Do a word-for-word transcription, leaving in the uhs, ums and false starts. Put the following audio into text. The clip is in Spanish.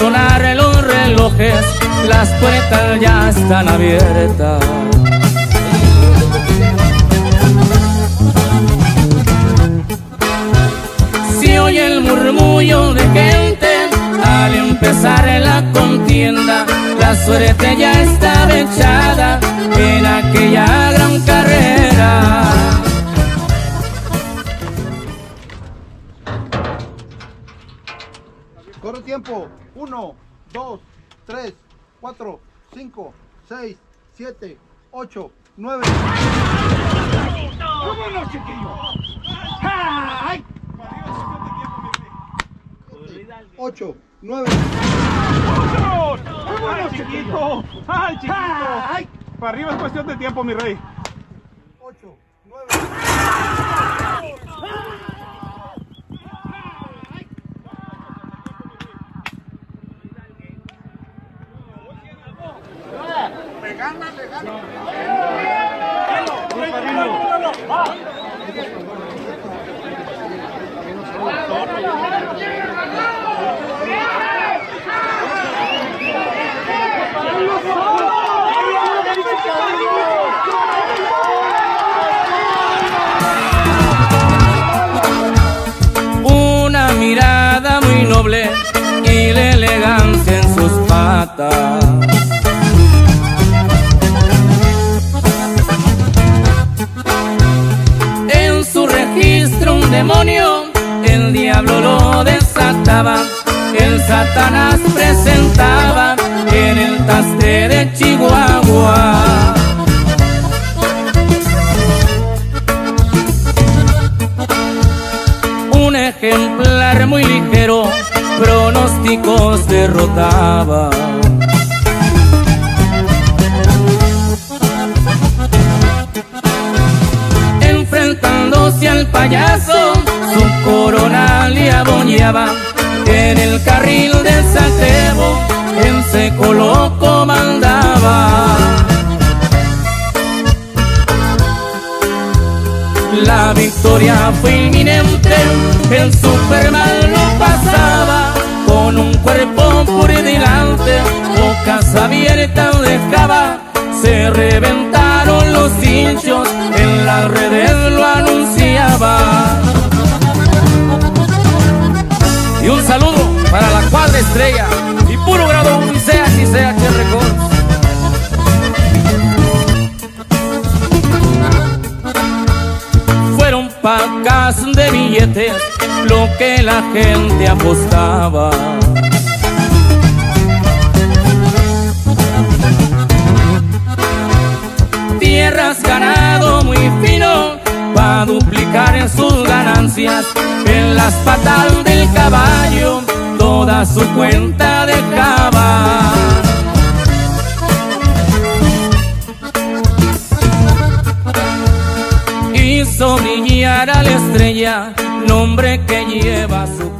sonar los relojes, las puertas ya están abiertas. Se oye el murmullo de gente al empezar la contienda. La suerte ya estaba echada en aquella gran carrera. Corre tiempo. Uno, dos, tres, cuatro, cinco, seis, siete, ocho, nueve. ¡Vámonos, chiquillo! ¡Ay! Ocho, nueve. ¡Vámonos! ¡Vámonos, chiquito! ¡Ay, chiquito! ¡Ay! Para arriba es cuestión de tiempo, mi rey. Ocho, nueve. ¡Me gana, me gana! Una mirada muy noble y la elegancia en sus patas. En su registro un demonio, el diablo lo desataba. El Satanás presentaba en el Taste de Chihuahua. Un ejemplar muy ligero, pronósticos derrotaba. Enfrentándose al payaso, su corona le aboñaba. En el carril de Santiago, en seco lo comandaba. La victoria fue inminente, el Superman lo pasaba. Con un cuerpo por delante, bocas abiertas dejaba. Se reventaron los hinchos, en las redes lo anunciaba. Y un saludo para la cuadra estrella y puro grado un sea si sea que Records. Fueron pacas de billetes lo que la gente apostaba. Tierras ganado muy fino pa' duplicar en sus ganancias. En las patas del caballo toda su cuenta dejaba. Hizo brillar a la estrella, nombre que lleva su